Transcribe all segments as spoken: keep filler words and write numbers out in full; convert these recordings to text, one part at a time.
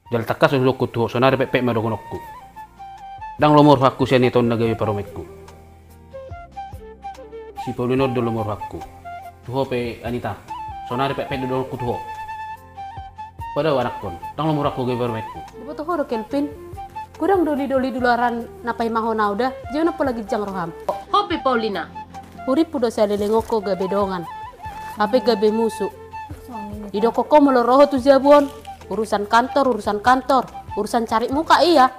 Jal takas usuk kutu sonare pepe madogonokku. Dang lomor hakku siani ton nagawi paromekku. Si Paulino do lomor hakku. Tuho pe Anita. Sonare pepe do kutu. Pada warak kon. Dang lomor hakku gawe paromekku. Butuh horo Kelvin. Kurang doli-doli duluaran napai mahona udah. Jangan apa lagi jang roham. Hopi Paulina. Urip udah saya lelengoko gabe dongan. Ape gabe musuh. Idoko ko meloroho tu jabuan. Urusan kantor, urusan kantor, urusan cari muka iya.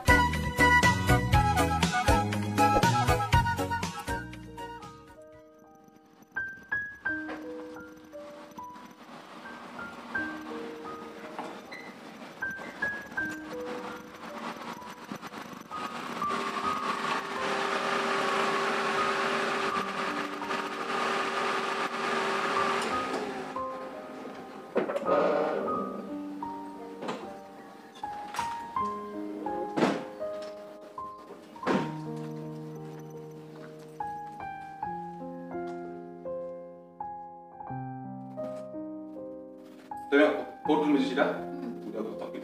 Tanya, kau dulu masih sudah? Udah aku tapi.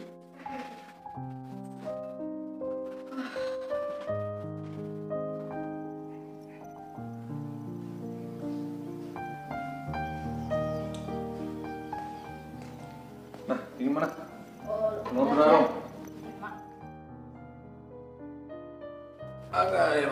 Nah, ini mana? Mau berapa? Agak ya.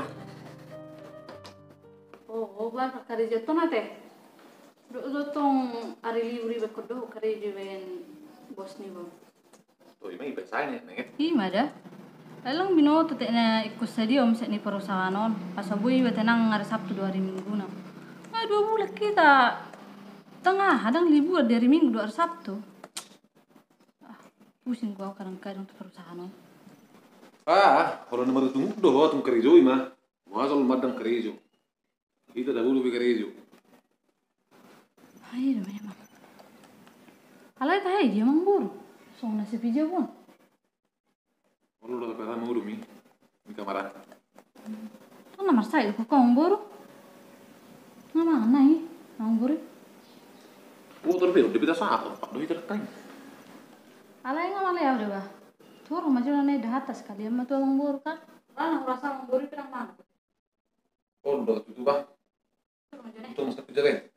Oh, oh, bah, kari jatuh nate. Udah tong hari libur iba kodo kari diwen bos nih bang. Oh, ini biasanya nih. Iya ada. Lalang bino tete na ikut stadium set ni perusahaan on. Pasabui betenang hari Sabtu dua hari Minggu na. Nah dua bulan kita tengah hadang libur dari Minggu dua hari Sabtu. Ah, pusing gua kadang-kadang tuh perusahaan on. Ah, kalau nomor itu doh, tuh kerja mah. Masal madang kerja. Kita dahulu bekerja. Ayo namanya mah. Alay tahay dia mangburu. Song nasi pija pun. Kalau udah kata mau dulu mi, di kamar. Tuh nomor saya kok mangburu. Ngama nai mangburu. Oh, terus udah kita sahur, pak doi terkait. Alay ngama lay udah bah. Tuh rumah jalan naik dah atas kali ama tuh mangburu kan. Mana rasa mengguri pirang mana? Oh, udah itu bah. Itu mesti kerja deh.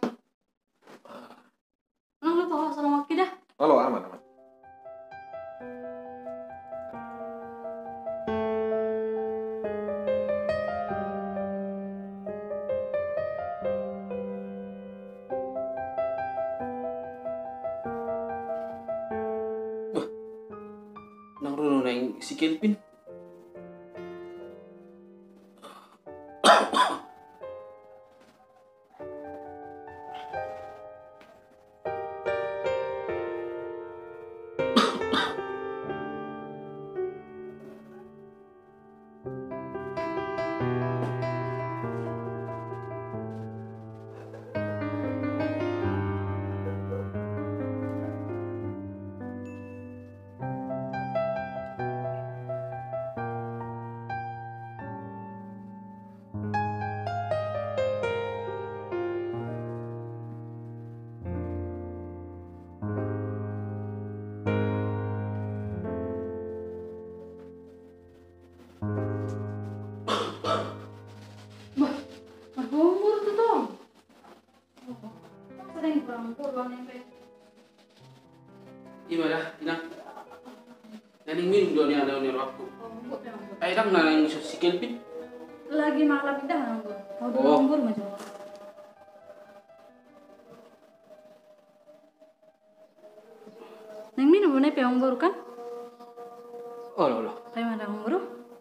Nang lu tahu salam waktu dah. Halo, aman aman. Wah, nang rono nang si Kelvin. Gimana, Inang? Nening minum dua nih ada nih aku. Eh, Inang nang si Kelvin. Lagi malam dah nganggur. Mau dulu Oh. nganggur macam. Neng minum mana pe nganggur kan? Oh, loh, loh. Kayak mana nganggur?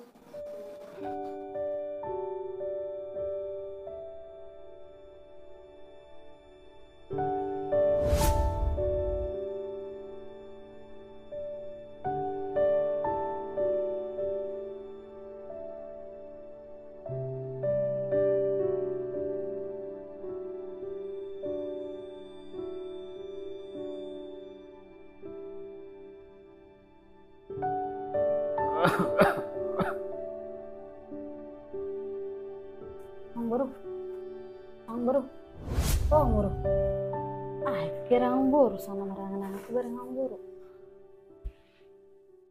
Angburu. Angburu. Oh, angburu. Ah, kira angburu sama marangan aku bareng angburu.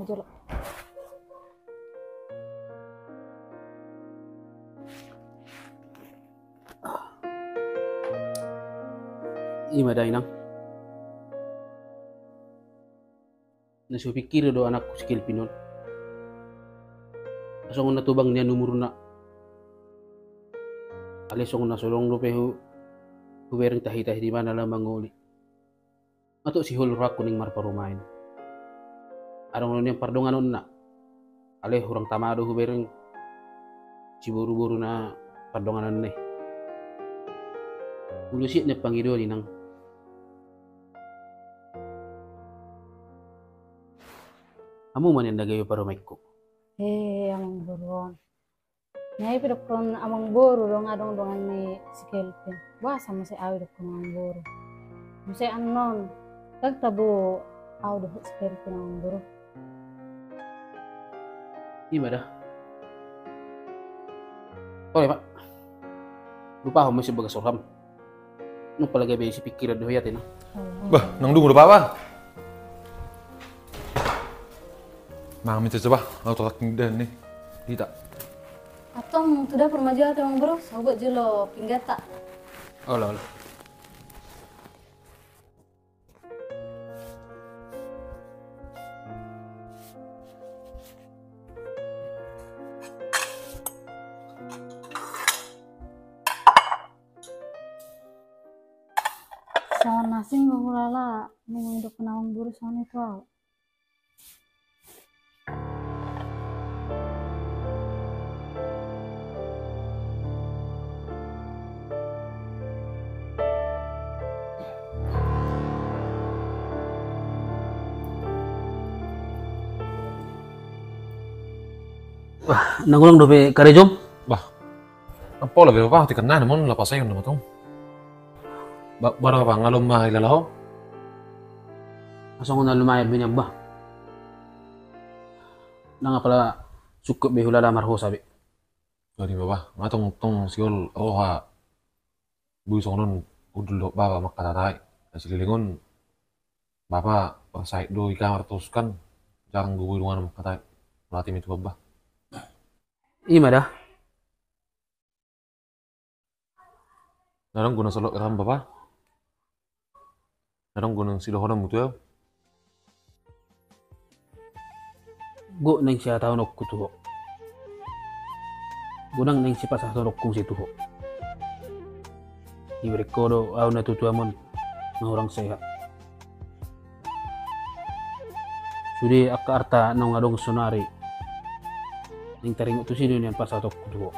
jolok. Ima dah inang. Nasu pikir do anakku skill pinon. Asong na tubang niya numuro na. Alisong na sulong rupe hu huwering tahi-tahi di mana lamang uli. Ato si hulur ako ning marparumain. Arong nun yung pardongan nun na. Ale hurang tamado huwering siburu-buru na pardongan nun eh. Ulusit na pangido ni nang amo man yang nagayo para ko. Eh, amang buron. Nyai pidokon amang buru dong adong dongan ni si Kelvin. Wah sama si awi dokon amang buru. Muse anon. Tag tabo aw do si Kelvin amang buru. Ima dah. Oke pak. Lupa ako mo si baga surham. Nung palagay ba si pikiran do yatin no? Bah, nang dungo pa ba? Mami coba, auto taking dan nih. Tidak. Atong sudah permajaan amang buru, sobat jelo pinggata. Olah olah. Sama nasi ngulala, memang udah penawang buru soalnya tuh. Wah, nangulang dope karejom. Bah, apa lah bapak tikan na namun lepas saya namun tuh. Ba bara pa ngalom mah ilalaw. Asong na lumayab binyag ba? Nanga pala sukup behula lamar ho sabi. Jadi bapak, ngatong tong siol oha. Bu sonon udul bapak makatatai. Asililingon bapak saya do ikamar teruskan jarang gue dengan makatatai. Melatih itu bapak. Ima dah. Narang guna solok ram bapak. Narang guna silohonan mutu ya. Go neng siya tao nok kutuho. Gunang neng sipa sa tao kung si tuho. Ibrikodo aw natutuamon ng orang seha. Sudi akka arta nong adong sonari. Ning taring utu sino niyan pas atok kutuho.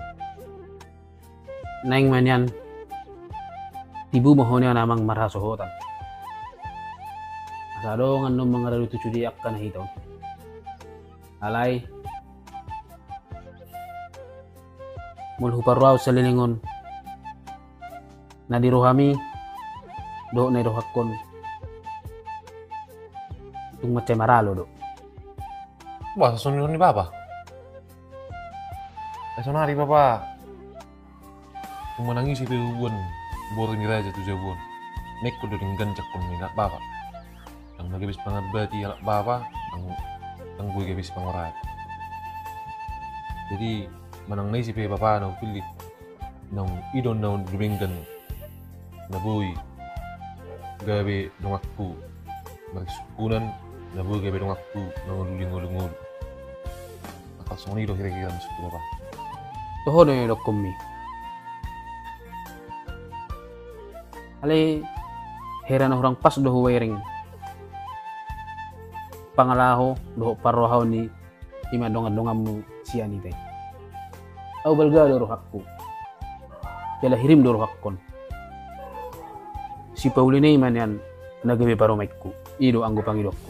Naing man yan. Tibu mo niya namang marhasohotan. Asado nga nung mga raluto sudi akka nahiton. Alay. Mulhu parwaw sa lilingon. Nadirohami. Do na irohakon. Tung macay maralo do. Wah, sunod ni bapak. Eh sonari bapak. Kung manangis itu buan, borong ni raja tu jabuan. Nek ko doring gancak kon ni bapak. Ang nagabis pangabati alak bapak, ang ang gue gabis pangorat. Jadi manang naisip eh bapak nang pilih nang idon nang dubinggan na boy gabi nang aku magsukunan na boy gabi nang aku nang luling-ulungul. Akal sonido kira-kira masuk bapak. Toho na yung lokomi. Alay, hera na hurang pas doho wiring. Pangalaho, doho parwahaw ni ima donga-donga mo siya ni tay. Aw balga do rohakku. Kala hirim do rohakkon. Si Pauline man yan nagabi paromekku. Ido anggo pangidokku.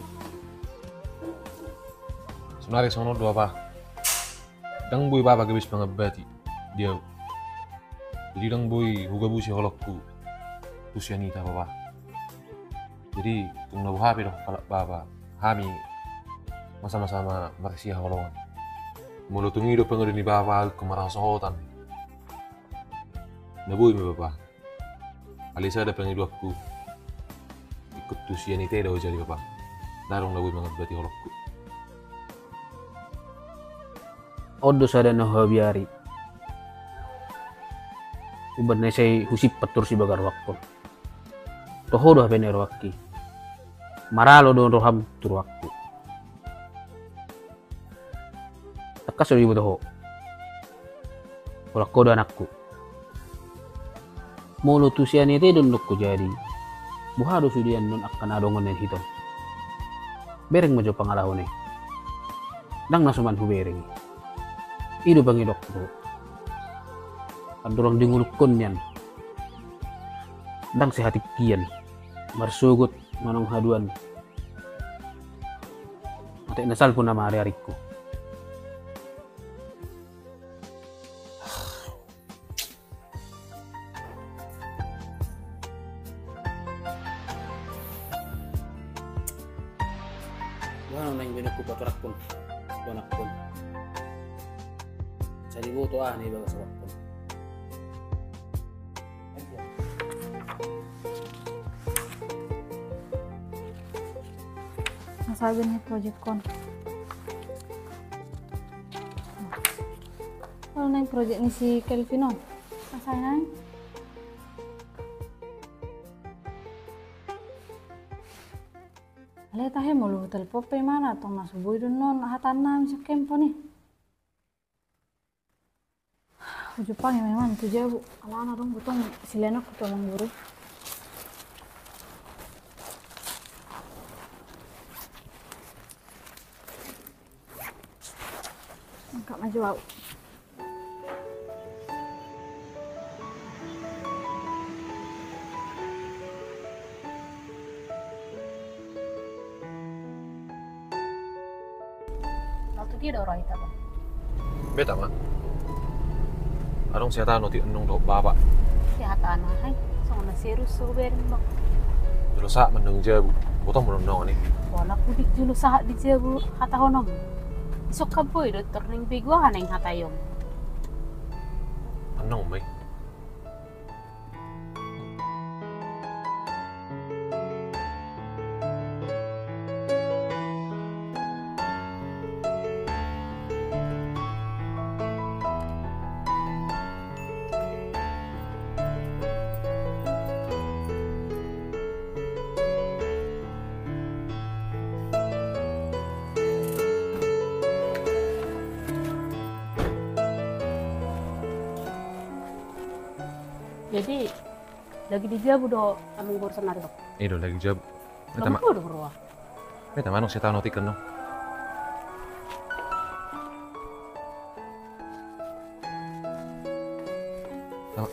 Sonari sono dua apa? Dang boy bapak gabis pangabati dia. Jadi dang boy huga busi holokku. Usia nita bapak. Jadi tung nabu hapi doh kalau bapak hami masa-masa marisia holongan. Mulu tung hidup pengen ni bapak kemarang sohotan. Nabu mi bapak. Alisa ada pengen aku ikut usia nita dah jadi bapak. Darong nabu mangabati holokku. Odo sada na habiari. Uban na say husip patur si bagar wakko. Toho do bener wakki. Maralo do roham tur waktu. Takas do ibu toho. Kolak kodo anakku. Mulu tusian itu dunduk ku jadi. Buhado sudian nun akan adongan yang hitam. Bereng majo pangalahone. Dang nasuman hu bereng. Idu bangi dokter. Andurang dingulukon yan. Dang sehati kian. Marsugut manong haduan. Mati nasal pun nama hari-hariku. Wano na yung binagko paturak pun. Donak pun. Sa limuto ah, ni baga sa wakpon. Nasabi niya project ko. Ano na yung project ni si Kelvin on? Nasaan na yun? Alay tayo mo luhutal po pa mana itong nasuboy dun nun. Nahatan namin sa kempo ni. Ujo pang yung man. Ito dyan. Ala na dong butong silena ko to lang guru. Angkat maju aku. Waktu dia ada orang itu apa? Beta ma. Arong siya tano ti enong do baba. Kesehatan hai. Sama na serius suruh berin bang. Dulu sa meneng jabu. Botong menong ni. Wala kudik dulu sahat di jabu hata honom. Isok ka boy do turning bigwa haneng hatayong. Enong may. Jadi lagi di jabu do aming urusan nari dok. Ido lagi jabu. Beta ma. Kamu udah berwa. Beta manong siya tano ti kenong. Tama.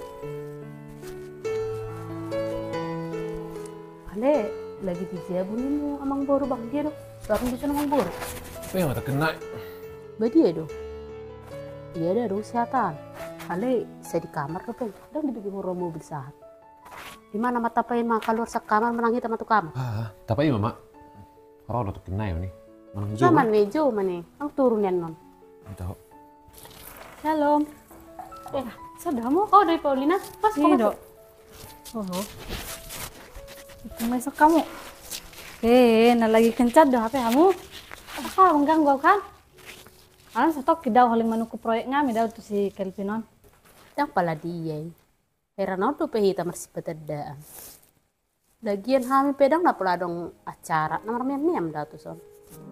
Ale lagi di jabu nih mo amang boro bang dia do. Baru di sana amang boro. Apa yang mata kena? Badi ya do. Iya ada do kesehatan. Ale saya di kamar do pen. Dan dibikin horo mobil sahat. Di mana mata pain mah keluar sa kamar menang hitam tu kamar. Ah, tapi mama. Kalau udah kena ya nih. Manong jabu. Zaman nih jo mana? Ang turun yan non. Tahu. Shalom. Eh, sudah mo? Oh, dari Paulina. Pas Iya ko dok. Oh. Itu masuk kamu. Eh, na lagi kencat dah H P kamu. Apa kau mengganggu kan? Alam stok kidaw haling manuku proyek ngami daw tu si Kelvinon. Yang pala dia. Heran tuh pehita masih betedaan. Lagian kami pedang na pula dong acara. Nomor miam-miam dah tuh son.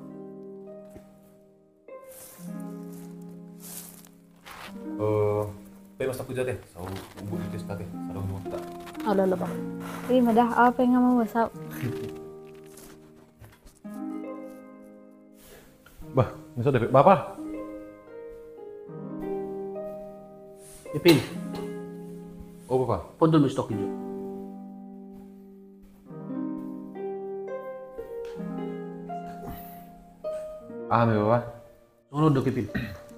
Eh, tapi mas aku jatuh. Sau buat itu sekali. Sarung mau tak. Oh, lolo bang. Eh, madah apa yang kamu besar? Bah, misal deh, bapak. Ipin, Oh bapak. pondol mo stok inyo. Ah, may bapak. Sunod do Ipin.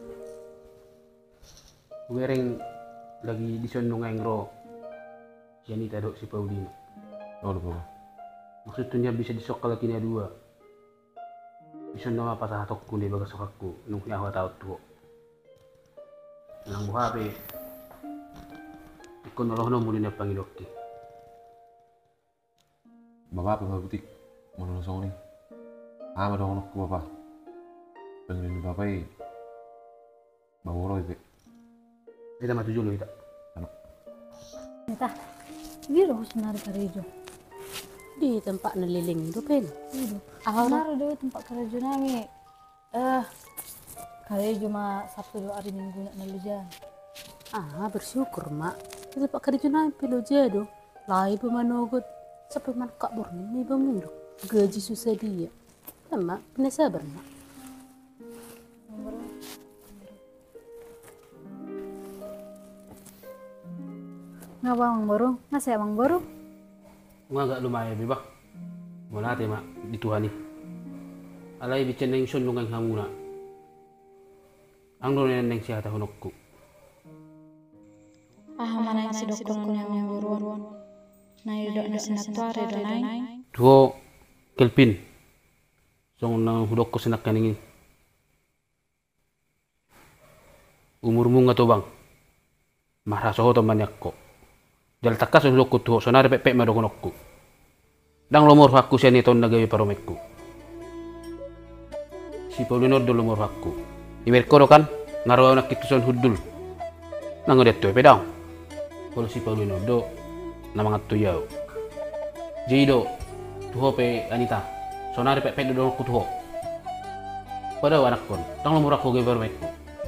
Uwering lagi di sono nga engro. Janita do si Paulina. Oh bapak. Maksud niya bisa disok kalaki niya dua. Bisa na mapasatok ko ni baga sokakku nung yawa tao tuo. Nang buhape. Ikon noloh no muli na pangilokti. Bapak apa butik? Mau nolong nih. Ah, ada orang bapak. Pengen bapak Ngawuro itu. Kita matu dulu kita. Nita, biro sebenarnya karejo. Di tempat neliling itu pen. Biro. Ah, Benar deh tempat karejo nami. Eh, karejo mah Sabtu dua hari Minggu nak nalujan. ah bersyukur mak. Di tempat kerja naik pilo jado. Lai pemanogot. Sampai man kak borni may bamundok. Gaji susah dia. Mak, pina sabar mak. Nga ba mang baru? Nga saya mang baru? Nga agak lumayan bebak. Mula ate mak dituhani. Alay bican neng son lungang hamuna. Ang doon neng siya tahunokku. Ah, mana yang si dokter yang mang baru? Na yudok na sinatuare do nai. Tuho Kelvin. Song nang hudok ko sinak kaningin. Umurmu nga to bang. Mahrasoho to manyak ko. Dal takas hudok ko tuho sonare pepek madogonokku. Dang lomor hakku siya nito nagawi paromekku. Si Paulino do lomor hakku. Imerkoro kan ngaraw nak kituson hudul. Nangodet to pedang. Kalau si Paulino do namangat tuyaw. Jido tuho pe Anita. Sonare pepek do ko tuho. Pada anak kon. Dang lomor hakku gawi paromekku.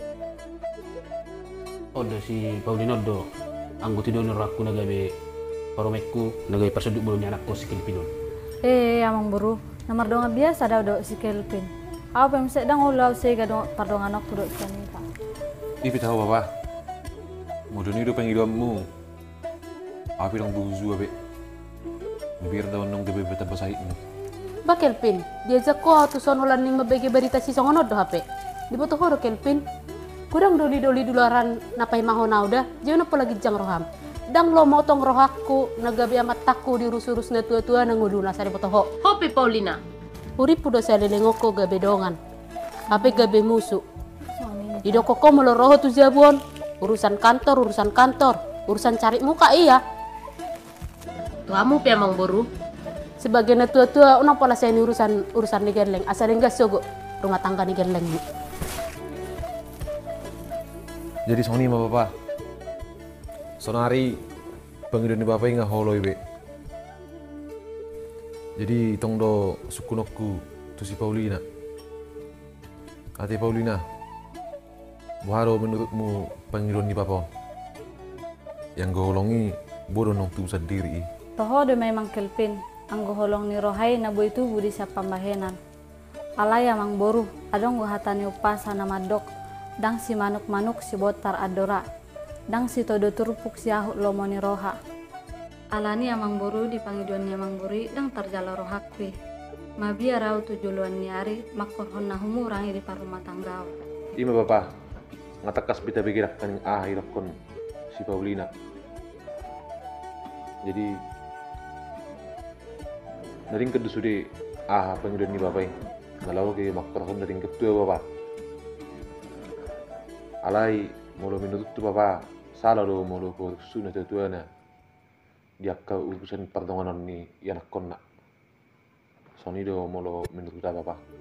Odo si Paulino do anggoti do aku nagawi paromekku nagawi pasuduk bulunya anakku si Kelvin. Eh, amang baru. Nomor donga biasa dah do si Kelvin. Apa yang sedang ulau saya gadong pardongan aku do sanita. Ipi tahu papa. Modoni do pengidammu. Api dong buzu abe. Biar daun nong gebe beta basahitmu. Ba Kelvin, diajak ko tu sonulan ning mabege berita si songonod do H P. Dibutuh horo Kelvin. Kurang doli-doli dularan napai mahona udah. Jangan apa lagi jang roham. Dang lo motong rohaku nagabi amat taku dirus-urus na tua-tua nanguduna sari potoho. Hopi Paulina. Urip pudo sa lilingoko gabe dongan. Ape gabe musu. Didoko ko meloroho tu jabuan. Urusan kantor, urusan kantor. Urusan cari muka iya. Tuamu pe amang boru. Sebagai na tua-tua unang pala saya ini urusan urusan ni gerleng. Asal enggak sogo rumah tangga ni gerleng. Jadi Sony sama papa. Sonari pengidoni bapak nggak holoi be. Jadi tong do sukunokku tu si Paulina. Ate Paulina. Buharo menurutmu pengidoni bapak? Yang golongi bodoh nong tu sendiri. Toho do memang Kelvin. Anggo holong ni rohai na bo itu budi sa pambahenan. Alaya mang boru. Adong guhatani upas sana madok. Dang si manuk-manuk si botar adora. Dang si todo turupuk si ahuk lomoni roha. Alani amang boru di pangidon ni amang buri dang tarjala rohakwi. Mabia rau tujuluan ni ari makorhon na humurangi di parumah tanggau. Ima papa, ngatakas bita bigirak kaning ah kon si Paulina. Jadi naring kedusu de ah pangidon ni bapak. Ngalau ke makorhon naring ketua bapak. Alai molo menurut tu papa salah do molo ko sunat tuana dia ka urusan perdonganan ni anak konna soni do molo menurut papa.